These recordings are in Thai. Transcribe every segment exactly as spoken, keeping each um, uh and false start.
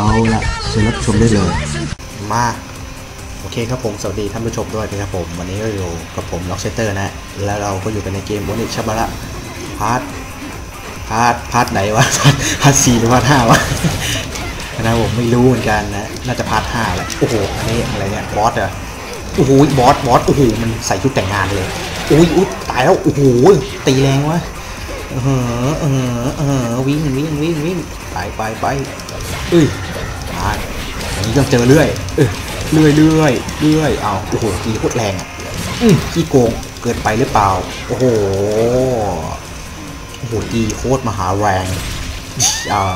เอาละเชิญรับชมได้เลยมาโอเคครับผมสวัสดีท่านผู้ชมด้วยนะครับผมวันนี้ก็อยู่กับผมล็อกเชเตอร์นะแล้วเราก็อยู่กันในเกมโมนิชาบาระพาร์ทพาร์ทพาร์ทไหนวะพาร์ทสี่หรือพาร์ทห้าวะนะผมไม่รู้เหมือนกันนะน่าจะพาร์ทห้าแหละโอ้โหอันนี้อะไรเนี่ยบอสอะโอ้โหบอสบอสโอ้โหมันใส่ชุดแต่งงานเลยอุ้ยอุ้ยตายแล้วโอ้โหตีแรงวะเออเออเออวิ่งวิ่งวิ่งวิ่งไปไปไปเอ้ยตายอันนี้ต้องเจอเรื่อยเออเรื่อยเรื่อยเรื่อยเอาโอ้โหตีโคตรแรงอืมขี้โกงเกินไปหรือเปล่าโอ้โหโอ้โหตีโคตรมหาแรงอ่า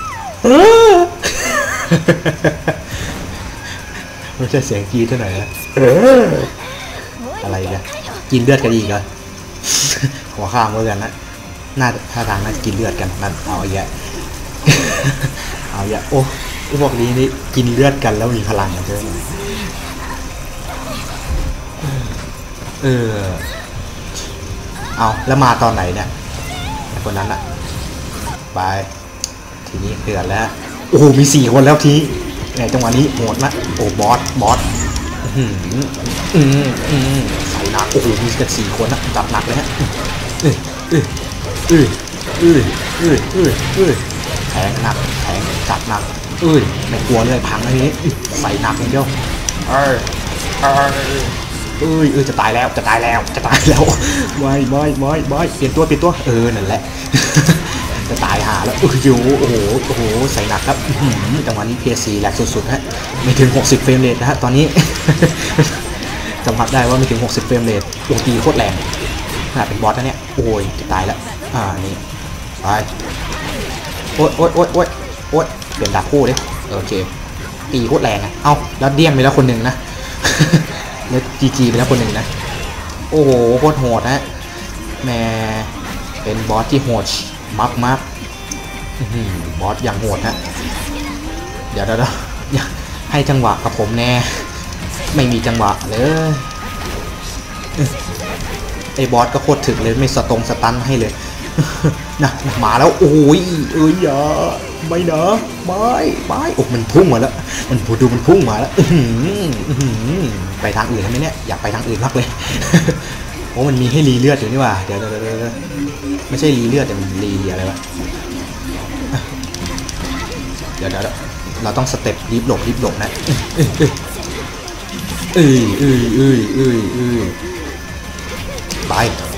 ไม่ใช่เสียงกีเท่าไหร่นะอะไรเนี่ยกินเลือดกันอีกเหรอหัวข้ามเหมือนกันนะน่าท่าทางน่าจะกินเลือดกันนั่นเอาอย่าเอาอย่าโอ้พวกนี้นี่กินเลือดกันแล้วมีพลังกันใช่ไหมเออเอาแล้วมาตอนไหนเนี่ยคนนั้นอะไปทีนี้เดือดแล้วโอ้โหมีสี่คนแล้วทีในจังหวะนี้โหดนะโอ้บอสบอสอืมอืมอืมใส่หนักโอ้โหมีกันสี่คนนะจับหนักเลยฮะเออเออเออเออเออเออเออแทงหนักแทงจับหนักเอ้ยไม่กลัวเลยพังอันนี้ใส่หนักอย่างเดียวเออเออเอ้ยเออจะตายแล้วจะตายแล้วจะตายแล้วไม่ไม่ไม่ไม่เปลี่ยนตัวเปลี่ยนตัวเออนั่นแหละจะตายหาแล้วโอ้โหโอ้โหโอ้โหใส่หนักครับจังหวะนี้ พี เอส ซี แหลกสุดๆฮะไม่ถึงหกสิบเฟรมเรทนะฮะตอนนี้สัมผัสได้ว่าไม่ถึงหกสิบเฟรมเรทโอ้ตีโคตรแรงขนาดเป็นบอสนะเนี่ยโอ้ยจะตายแล้วอ่านี่ไปโอ๊ยโอ๊ยโอ๊ยโอ๊ยโอ๊ยเปลี่ยนดาบคู่ดิโอเคตีโคตรแรงอ่ะเอ้าแล้วเดี้ยงไปแล้วคนหนึ่งนะแล้วจีจีไปแล้วคนหนึ่งนะโอ้โหโคตรโหดนะแม่เป็นบอสที่โหดมากมากบอสอย่างโหดฮะเดี๋ยวเดี๋ยวให้จังหวะกับผมแน่ไม่มีจังหวะเลยไอ้บอสก็โคตรถึกเลยไม่สตงสตันให้เลยนะมาแล้วโอ้ยเอ้ยอย่าไม่นะไม่ไม่โอ้มันพุ่งมาแล้วมันดูมันพุ่งมาแล้วไปทางอื่นไหมเนี่ยอยากไปทางอื่นมากเลยโอ้มันมีให้รีเลือดอยู่นี่ว่าเดี๋ยวเดี๋ยวไม่ใช่รีเลือดแต่มันรีอะไรวะเดี๋ยวเดี๋ยวเราต้องสเต็ปรีบหลบรีบหลบนะเอ้ยเอ้ยเอ้ยเอ้ยเอ้ยไป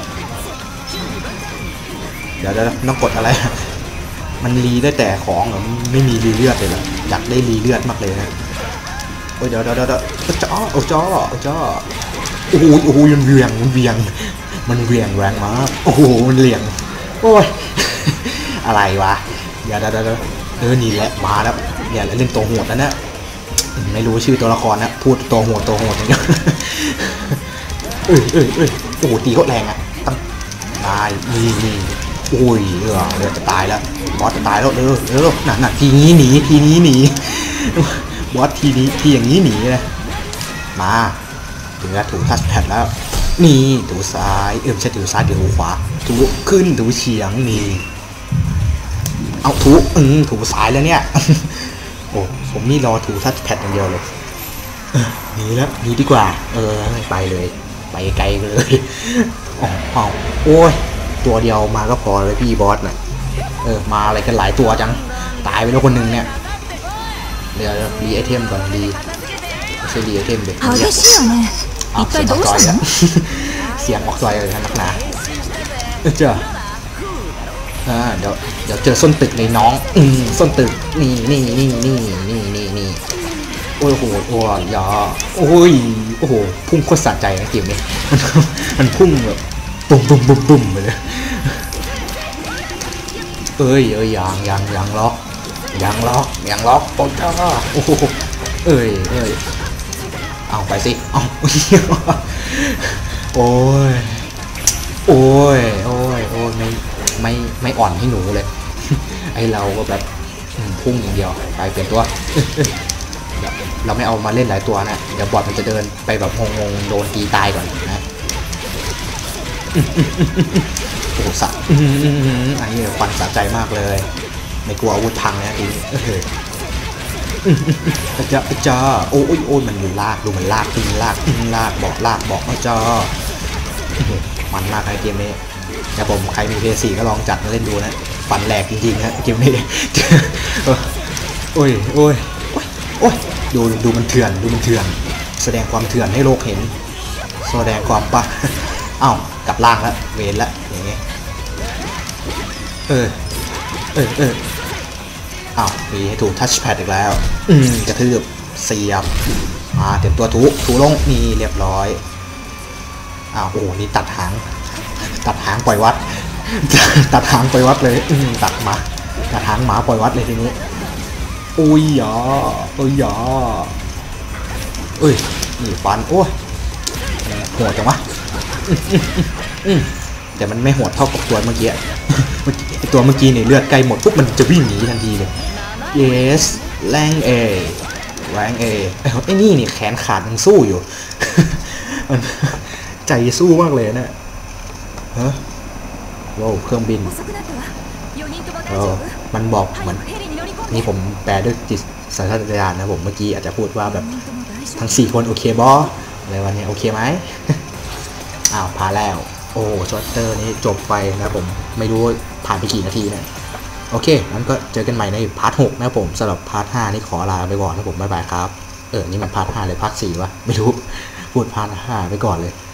เดี๋ยวเดี๋ยวต้องกดอะไรมันรีได้แต่ของเหรอไม่มีรีเลือดเลยเหรออยากได้รีเลือดมากเลยนะโอ้ยเดี๋ยวเดี๋ยวเดี๋ยวจ้าโอ้จ้าโอ้จ้าโอ้โหโอ้โหมันเวียงมันเวียงมันเวียงแรงมากโอ้โหมันเลียงโอ้ยอะไรวะเดี๋ยวเดี๋ยวเดี๋ยวเออนี่แหละมาแล้วเนี่ยเล่นตัวโหดแล้วนะไม่รู้ชื่อตัวละครนะพูดตัวโหดตัวโหดอย่างเงี้ยเอ้ยเอ้ยเอ้ยโอ้โหตีโคตรแรงอ่ะตั้งตายนี่นี่โอ้ยเออเดี๋ยวจะตายแล้วบอสจะตายแล้วเออเออหนักหนักทีนี้หนีทีนี้หนีบอสทีนี้ทีอย่างนี้หนีเลยมาถึงแล้วถูทัชแพดแล้วนี่ถูซ้ายเออไม่ใช่ถูซ้ายถูขวาถูขึ้นถูเฉียงนี่เอาถูอืมถูซ้ายแล้วเนี่ยโอ้ผมนี่รอถูทัชแพดอย่างเดียวเลยหนีแล้วหนีดีกว่าเออไม่ไปเลยไปไกลเลยอ๋อโอ้ยตัวเดียวมาก็พอเลยพี่บอสน่ะเออมาอะไรกันหลายตัวจังตายไปแล้วคนหนึ่งเนี่ยเดี๋ยวรีไอเทมก่อนรีไม่ใช่รีไอเทมเด็กเนี่ยเอาเสียงออกจอยอะเสียงออกจอยเลยนักหนาเจออ่าเดี๋ยวเดี๋ยวเจอส้นตึกในน้องอืมส้นตึกนี่นี่นี่นี่นี่นี่นี่โอ้โหโอ้ยยาโอ้ยโอ้โหพุ่งโคตรสะใจนะเกมนี้มันมันพุ่งแบบบุ้มบุ้มบุ้มบุ้มไปเลยเอ้ยเอ้ยยังยังยังล็อกยังล็อกยังล็อกโอ้จ้าโอ้โหเอ้ยเอ้ยเอาไปสิเอาโอ้ยโอ้ยโอ้ยโอ้ยไม่ไม่ไม่อ่อนให้หนูเลยไอเราก็แบบพุ่งอย่างเดียวไปเปลี่ยนตัวเราไม่เอามาเล่นหลายตัวนะเดี๋ยวบอทมันจะเดินไปแบบงงๆโดนตีตายก่อนนะโอ้สัตว์อันนี้ควันสะใจมากเลยไม่กลัวอาวุธพังนะทีนี้อาจารย์อาจารย์โอ้ยโอ้ยมันลากดูมันลากตึงลากตึงลากบอกลากบอกอาจารย์มันมากไอเกมนี้แต่ผมใครมีเพย์สี่ก็ลองจัดมาเล่นดูนะฟันแหลกจริงๆฮะเกมนี้โอ้ยโอ้ยโอ้ยดูดูมันเถื่อนดูมันเถื่อนแสดงความเถื่อนให้โลกเห็นแสดงความปะอ้าวกลับล่างแล้วเวรแล้วอย่างเงี้ยเออเออเอออ้าวมีให้ถูกทัชแพดอีกแล้วอืมกระทืบเสียบมาเต็มตัวถูถูลงนี่เรียบร้อยอ้าวโอ้นี่ตัดหางตัดหางปล่อยวัดตัดหางปล่อยวัดเลยอืมตัดมาตัดหางหมาปล่อยวัดเลยทีนี้อุ้ยหยออุ้ยหยอเอ้ยนี่ฟันโอ้ยโหดจังวะแต่มันไม่โหดเท่ากับตัวเมื่อกี้ตัวเมื่อกี้เนี่ยเลือดใกล้หมดปุ๊บมันจะวิ่งหนีทันทีเลย yes แรงเอแรงเอไอ้นี่นี่แขนขาดยังสู้อยู่มันใจสู้มากเลยนะฮะว้าวเครื่องบินเออมันบอกเหมือนนี่ผมแปลด้วยจิตสัญชาตญาณนะผมเมื่อกี้อาจจะพูดว่าแบบทั้งสี่คนโอเคบออะไรวันนี้โอเคไหมอ้าวพาแล้วโอ้ช็อตเตอร์นี้จบไปนะผมไม่รู้ผ่านไปกี่นาทีนะโอเคงั้นก็เจอกันใหม่ในพาร์ทหกนะผมสำหรับพาร์ทห้านี่ขอลาไปก่อนนะผมบ๊ายบายครับเออนี่มันพาร์ทห้าเลยพาร์ทสี่วะไม่รู้พูดพาร์ทห้าไปก่อนเลย